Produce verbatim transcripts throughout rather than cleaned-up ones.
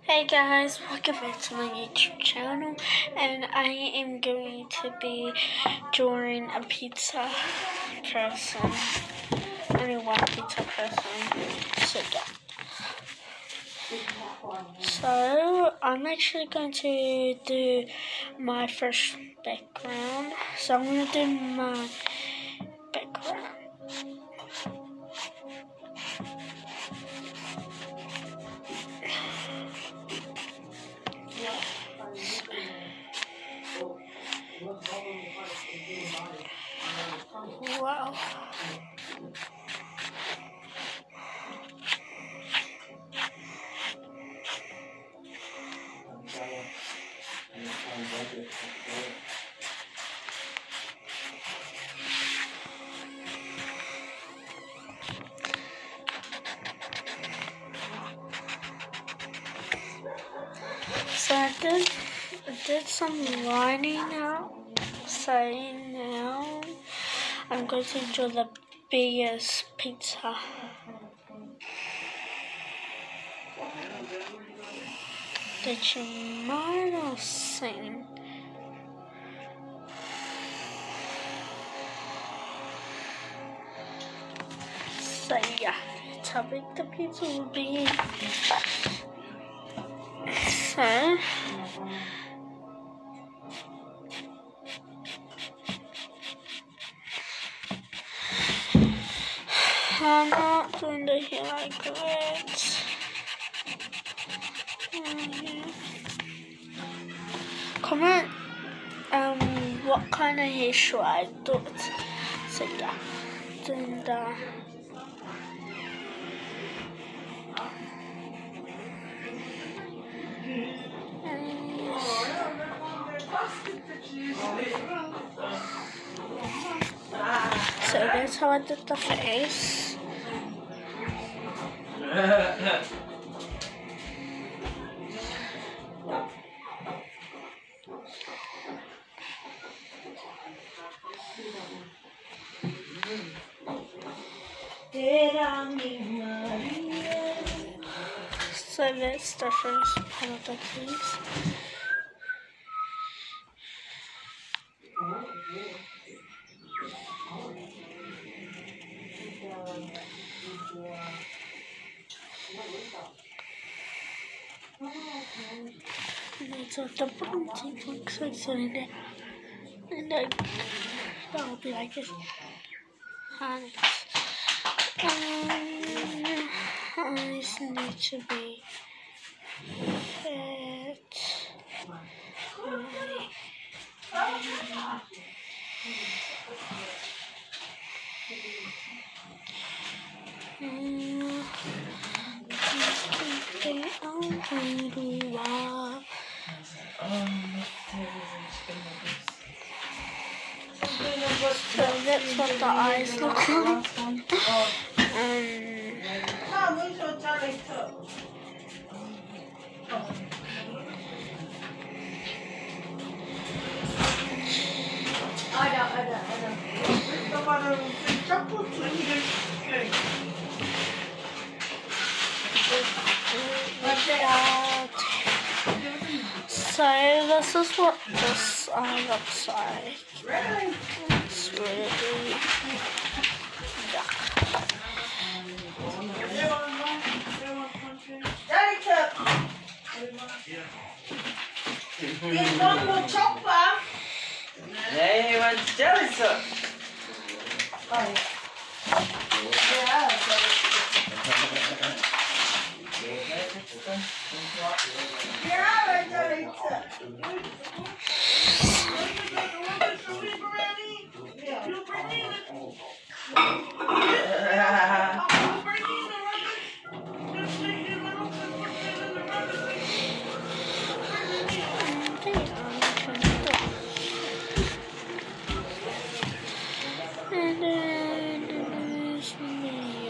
Hey guys, welcome back to my YouTube channel, and I am going to be drawing a pizza person. I mean one pizza person. So yeah. So I'm actually going to do my first background. So I'm going to do my background. Wow. So I did, I did some lining out, saying now I'm going to draw the biggest pizza. That you might have seen. So yeah, that's how big the pizza will be. So I'm not going to hear like that. Mm-hmm. Comment um what kind of hair should I do? So yeah, then the so that's how I did the face. So that's the first part of the face. And that's what the bottom teeth looks like, so in there. And then that'll be like this. And um, eyes need to be fit. Mm. So that's what the eyes look like. Um, So this is what this eye looks like. It's really yuck. Nee, je want jelly cup. Oh yeah. And then there's me.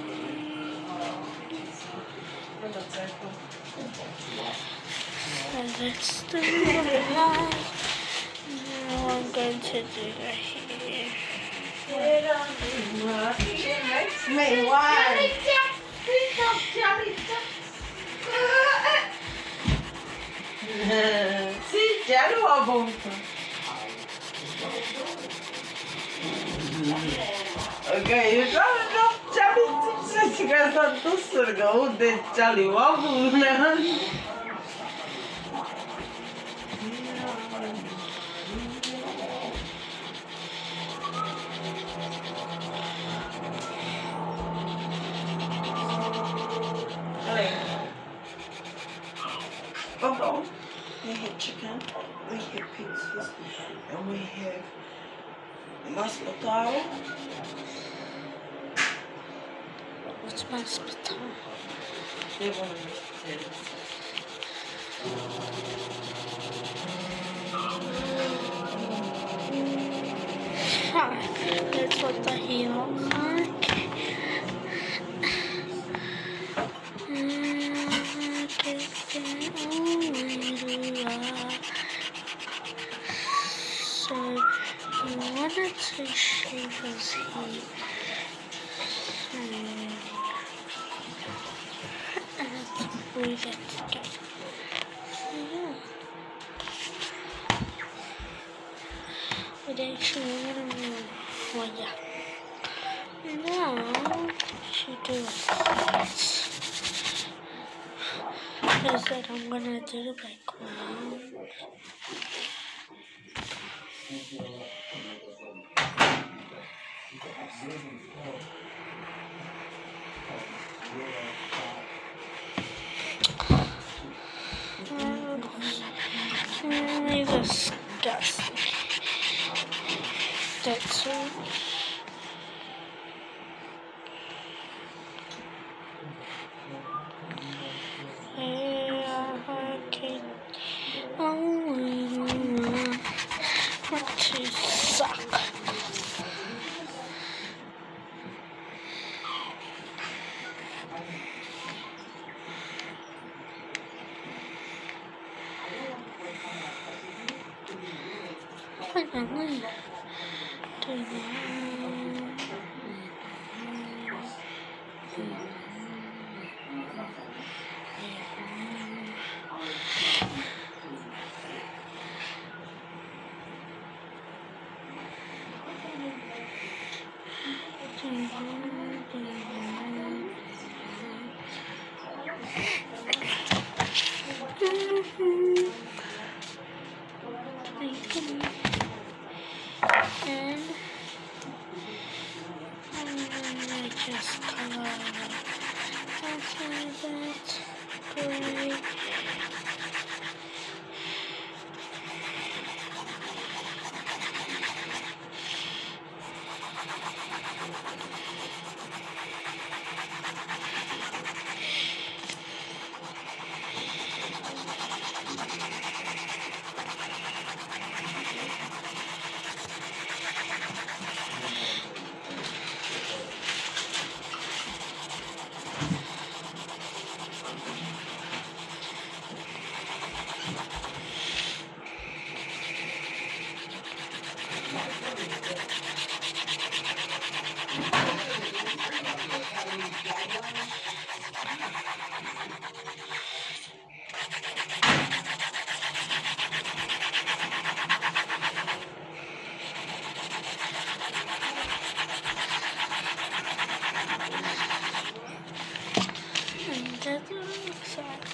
So let's do that. Now I'm going to do the hair. Me, why? Charlie uma volta. Okay, you gotta know Charlie says you guys are too surga. Then Charlie uma volta. Oh, we have chicken, we have pizzas, and we have mashed potato. What's mashed potato? They want to mashed potatoes. That's what the he looks like. So he wanted to shave his head. And we get together. So yeah. But actually, I don't know. Well, yeah. Now, we should do this. Is that I'm gonna do the background. Really disgusting. That's it. Okay. Oh, what to suck. What am I doing? And I just color after that gray. That's what it looks like.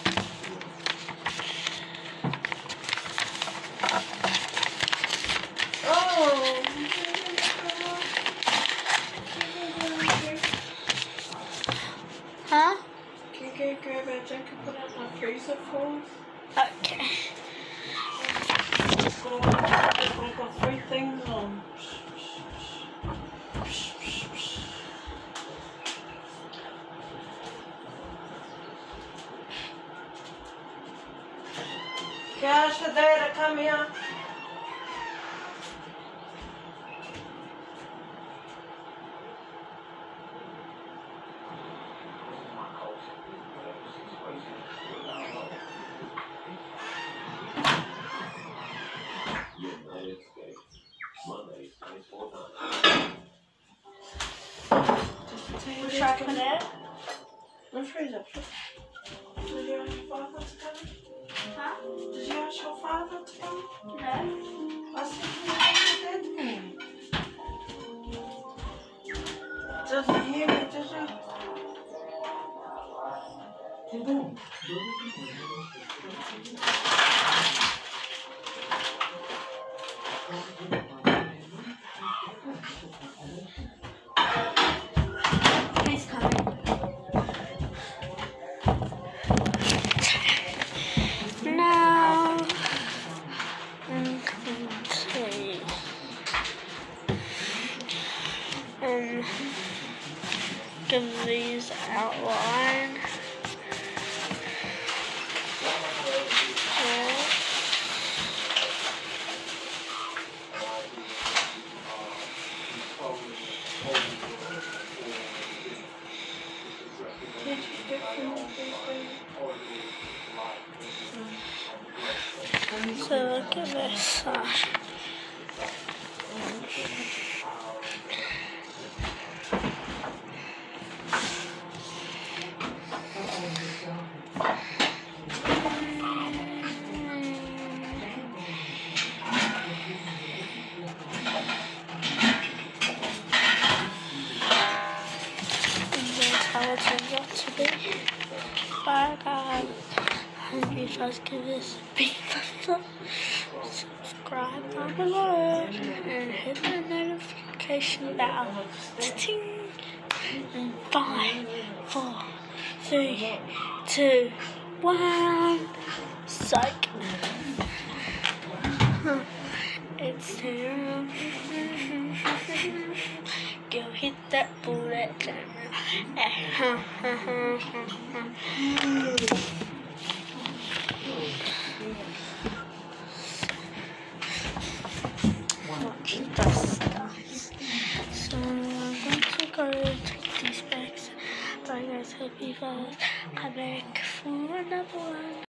Oh! Huh? Can you get grab a jacket and put it in my freezer for us? Okay. It's gonna go three things on. Cash the data, come here. Should I put it? No freezer. Did you ask your father to come? Huh? Did you ask your father to come? He's coming. Now, I'm going to um, give these outline. Yeah. Did you get from the Facebook? So look at this. Uh, how it turns out to be. Bye guys. Hope you guys give this a big thumbs up, subscribe down below, and hit the notification bell. Ting. And five, four, three, two, one. Psych. It's time. Go hit that bullet time. Watch this, guys. So I'm going to go take these bags. Bye guys, hope you guys are back for another one.